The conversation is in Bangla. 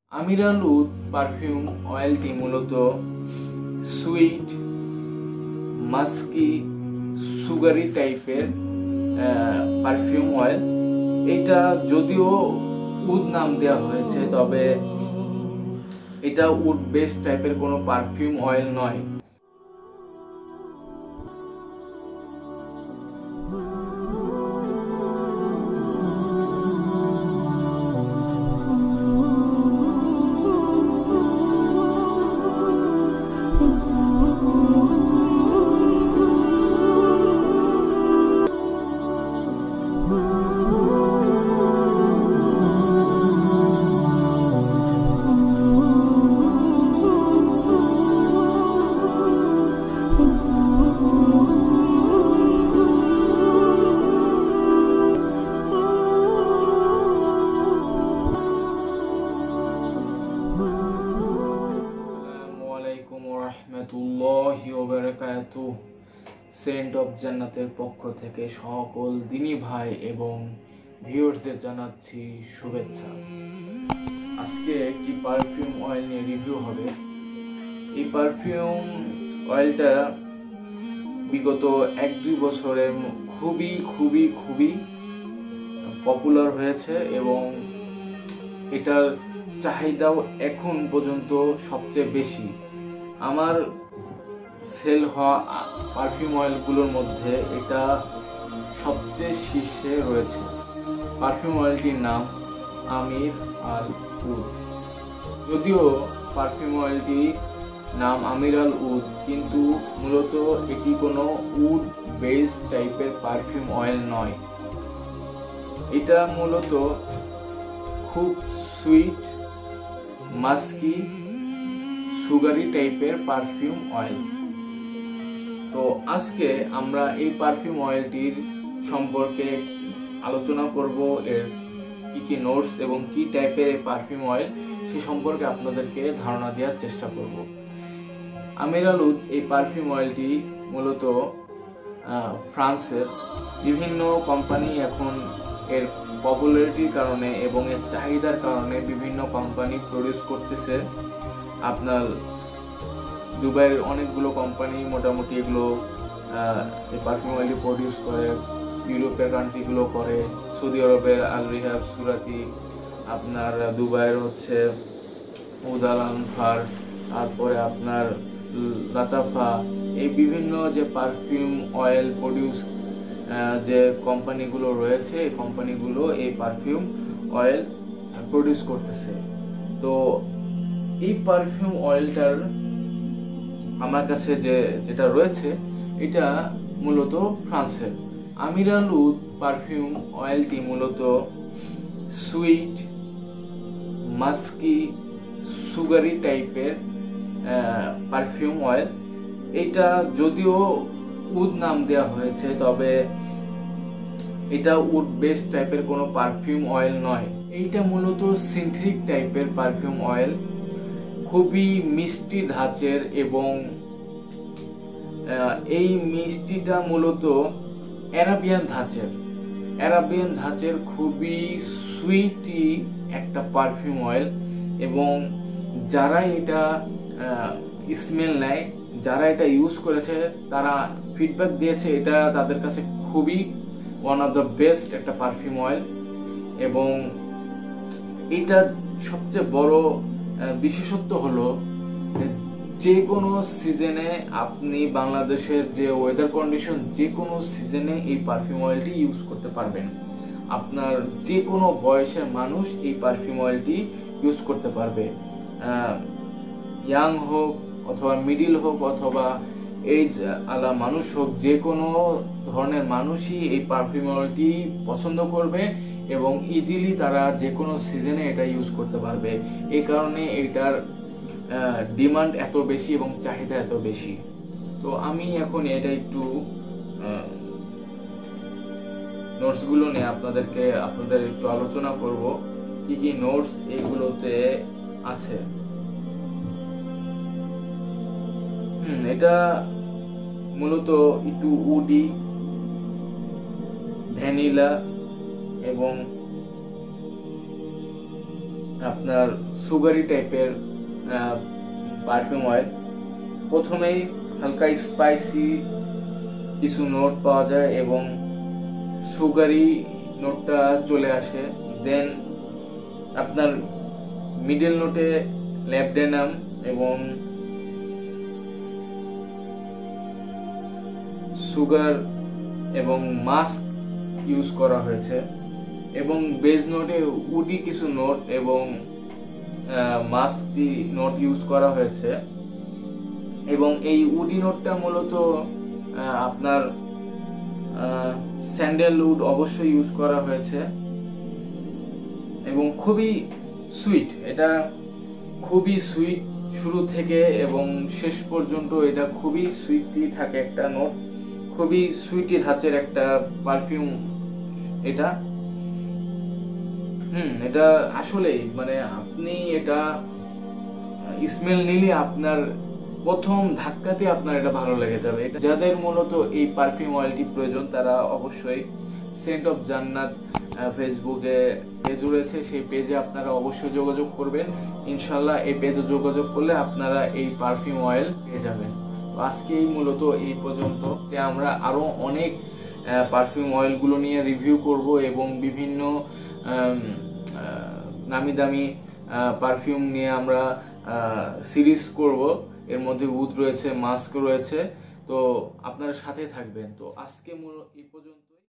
আমিরাল উড পারফিউম অয়েলটি মূলত সুইট, মাস্কি, সুগারি টাইপের পারফিউম অয়েল। এটা যদিও উড নাম দেওয়া হয়েছে, তবে এটা উড বেস্ড টাইপের কোনো পারফিউম অয়েল নয়। সেন্ট অফ জান্নাতের পক্ষ থেকে সকল দিনী ভাই এবং ভিউয়ার্সদের জানাচ্ছি শুভেচ্ছা। আজকে একটি পারফিউম অয়েল নিয়ে রিভিউ হবে। এই পারফিউম অয়েলটা বিগত 1-2 বছরের খুবই খুবই খুবই পপুলার হয়েছে এবং এটার চাহিদাও এখন পর্যন্ত সবচেয়ে বেশি। আমার সেল হওয়া পারফিউম অয়েলগুলোর মধ্যে এটা সবচেয়ে শীর্ষে রয়েছে। পারফিউম অয়েলটির নাম আমির আল উদ। যদিও পারফিউম অয়েলটির নাম আমির আল উদ, কিন্তু মূলত এটি কোনো উড বেস টাইপের পারফিউম অয়েল নয়। এটা মূলত খুব সুইট, মাস্কি, সুগারি টাইপের পারফিউম অয়েল। তো আজকে আমরা এই পারফিউম অয়েলটির সম্পর্কে আলোচনা করব, এর কি কি নোটস এবং কি টাইপের এই পারফিউম অয়েল সে সম্পর্কে আপনাদেরকে ধারণা দেওয়ার চেষ্টা করব। আমির আল উদ এই পারফিউম অয়েলটি মূলত ফ্রান্সের বিভিন্ন কোম্পানি এখন এর পপুলারিটির কারণে এবং এর চাহিদার কারণে বিভিন্ন কোম্পানি প্রডিউস করতেছে। আপনার দুবাইয়ের অনেকগুলো কোম্পানি মোটামুটি এগুলো এই পারফিউম অয়েলটি প্রডিউস করে। ইউরোপের কান্ট্রিগুলো করে, সৌদি আরবের আল রিহাব, সুরাতি, আপনার দুবাইয়ের হচ্ছে উদ আল আনফার, তারপরে আপনার লাতাফা, এই বিভিন্ন যে পারফিউম অয়েল প্রডিউস যে কোম্পানিগুলো রয়েছে, এই কোম্পানিগুলো এই পারফিউম অয়েল প্রডিউস করতেছে। তো এই পারফিউম অয়েলটার আমার কাছে যেটা রয়েছে এটা মূলত ফ্রান্সের। আমির আল উদ পারফিউম অয়েলটি মূলত সুইট, মাস্কি, সুগারি টাইপের পারফিউম অয়েল। এটা যদিও উড নাম দেওয়া হয়েছে, তবে এটা উড বেস্ড টাইপের কোনো পারফিউম অয়েল নয়। এইটা মূলত সিনথেটিক টাইপের পারফিউম অয়েল, খুবই মিষ্টি ধাঁচের এবং এই মিষ্টিটা মূলত অ্যারাবিয়ান ধাঁচের খুবই সুইটি একটা পারফিউম অয়েল। এবং যারা এটা স্মেল নেয়, যারা এটা ইউজ করেছে, তারা ফিডব্যাক দিয়েছে এটা তাদের কাছে খুবই ওয়ান অফ দ্য বেস্ট একটা পারফিউম অয়েল। এবং এটা সবচেয়ে বড় বিশেষত্ব হলো যে কোনো সিজনে আপনি বাংলাদেশের যে ওয়েদার কন্ডিশন, যে কোনো সিজনে এই পারফিউম অয়েলটি ইউজ করতে পারবেন। আপনার যে কোনো বয়সের মানুষ এই পারফিউম অয়েলটি ইউজ করতে পারবে। ইয়াং হোক অথবা মিডিল হোক অথবা এজ আলা মানুষ হোক, যে কোনো ধরনের মানুষই এই পারফিউম অয়েলটি পছন্দ করবে এবং ইজিলি তারা যে কোনো সিজনে এটা ইউজ করতে পারবে। এই কারণে এটার ডিমান্ড এত বেশি এবং চাহিদা এত বেশি। তো আমি এখন এটা একটু নোটসগুলো নিয়ে আপনাদের একটু আলোচনা করব, কি কি নোটস এগুলোতে আছে। এটা মূলত একটু উডি, ভ্যানিলা এবং আপনার সুগারি টাইপের পারফিউম অয়েল। প্রথমেই হালকা স্পাইসি কিছু নোট পাওয়া যায় এবং সুগারি নোটটা চলে আসে। দেন আপনার মিডল নোটে ল্যাবডেনাম এবং সুগার এবং মাস্ক ইউজ করা হয়েছে এবং বেজ নোটে উডি কিছু নোট এবং মাস্কি নোট ইউজ করা হয়েছে এবং এই উডি নোটটা মূলত আপনার স্যান্ডেলউড অবশ্যই ইউজ করা হয়েছে এবং খুবই সুইট। এটা খুবই সুইট শুরু থেকে এবং শেষ পর্যন্ত এটা খুবই সুইটই থাকে একটা নোট, খুবই সুইটি ধাঁচের একটা পারফিউম এটা। এটা আসলেই মানে আপনি এটা স্মেল নিলে আপনার প্রথম ধাক্কাতে আপনার এটা ভালো লেগে যাবে। এটা যাদের মূলত এই পারফিউম অয়েলটি প্রয়োজন তারা অবশ্যই সেন্ট অফ জান্নাত ফেসবুকে পেজ রয়েছে, সেই পেজে আপনারা অবশ্যই যোগাযোগ করবেন। ইনশাল্লাহ এই পেজে যোগাযোগ করলে আপনারা এই পারফিউম অয়েল পেয়ে যাবেন। তো আজকে মূলত এই পর্যন্ত। আমরা আরো অনেক পারফিউম অয়েলগুলো নিয়ে রিভিউ করব এবং বিভিন্ন নামি দামি পারফিউম নিয়ে আমরা সিরিজ করব। এর মধ্যে উড রয়েছে, মাস্ক রয়েছে, তো আপনারা সাথে থাকবেন। তো আজকে মূলত এই পর্যন্ত।